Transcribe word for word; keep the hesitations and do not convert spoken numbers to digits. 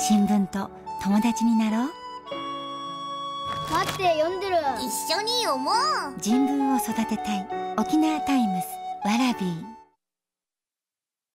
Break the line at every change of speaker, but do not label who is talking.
新聞と友達になろう。
待って、読んでる。
一緒に読もう。
人文を育てたい。沖縄タイムスわらびー。